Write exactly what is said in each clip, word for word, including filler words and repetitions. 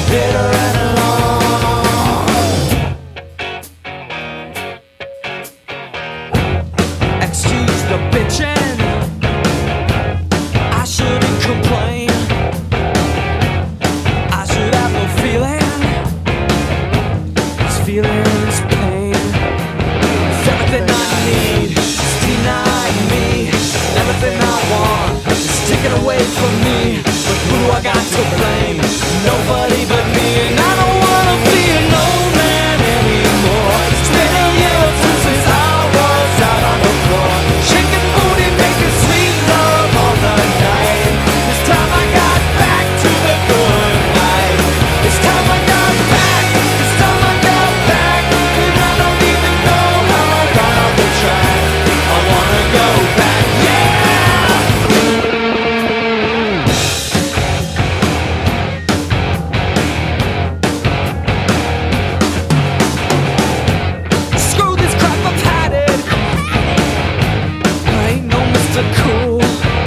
bitter and alone. Excuse the bitchin', I shouldn't complain. I should have no feeling. This feeling's pain. It's everything I need, it's denying me. Everything I want is taken away from me. But who do I got to blame? Nobody but me. And I don't wanna be an old man anymore. It's been a year or two since I was out on the floor, shaking booty, making sweet love all the night. This time I got back to the good life. This time I got back, this time I got back. And I don't even know how I got off the track. I wanna go back, yeah. Screw this crap, I've had it. I ain't no Mister Cool.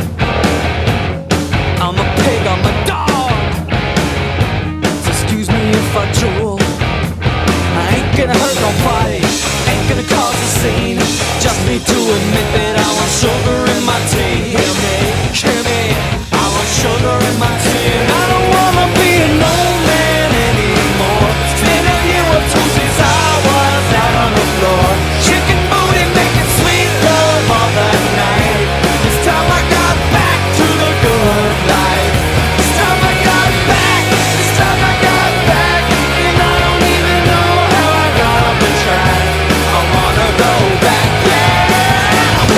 I'm a pig, I'm a dog. So excuse me if I drool. I ain't gonna hurt nobody, ain't gonna cause a scene. Just need to admit that I want sugar in my tea. Hear me, hear me, I want sugar in my tea. And I don't wanna be an old man anymore. It's been a year or two since I was out on the floor, shaking booty, making sweet love all the night. This time I got back to the good life. This time I got back, this time I got back. And I don't even know how I got off the track. I wanna go back, yeah.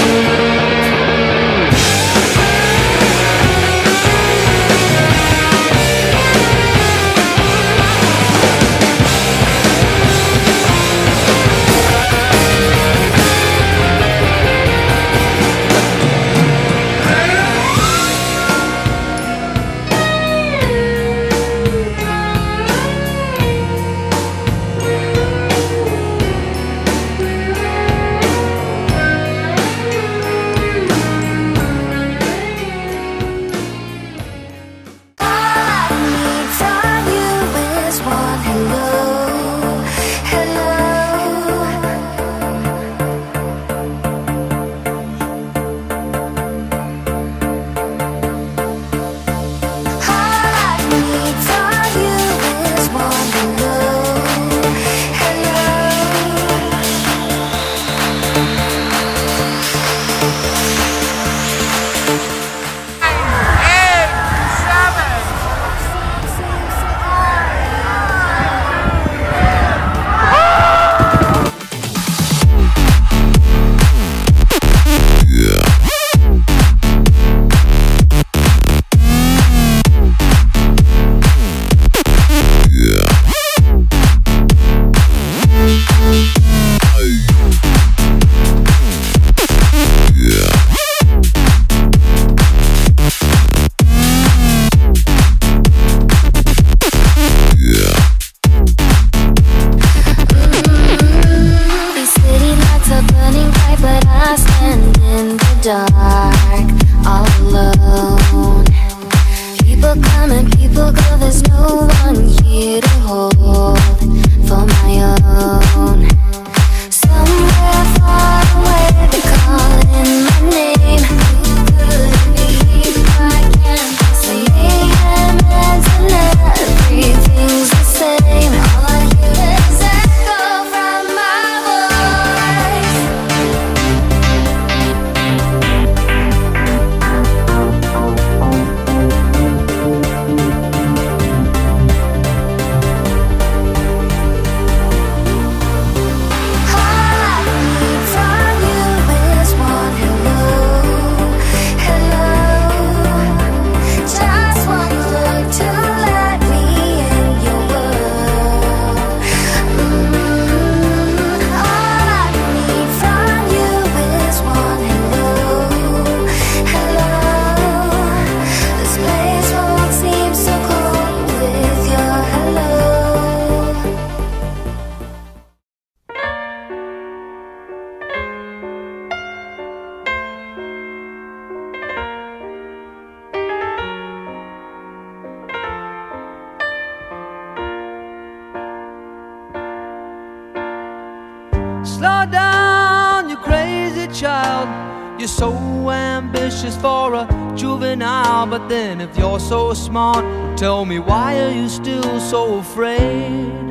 Slow down, you crazy child. You're so ambitious for a juvenile. But then if you're so smart, tell me, why are you still so afraid?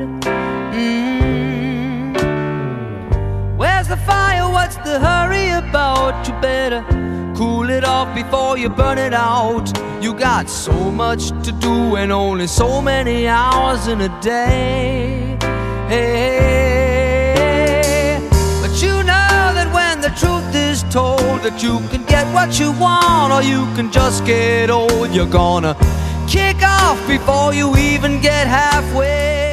Mm. Where's the fire? What's the hurry about? You better cool it off before you burn it out. You got so much to do and only so many hours in a day. Hey, but you know that when the truth is told, that you can get what you want or you can just get old. You're gonna kick off before you even get halfway.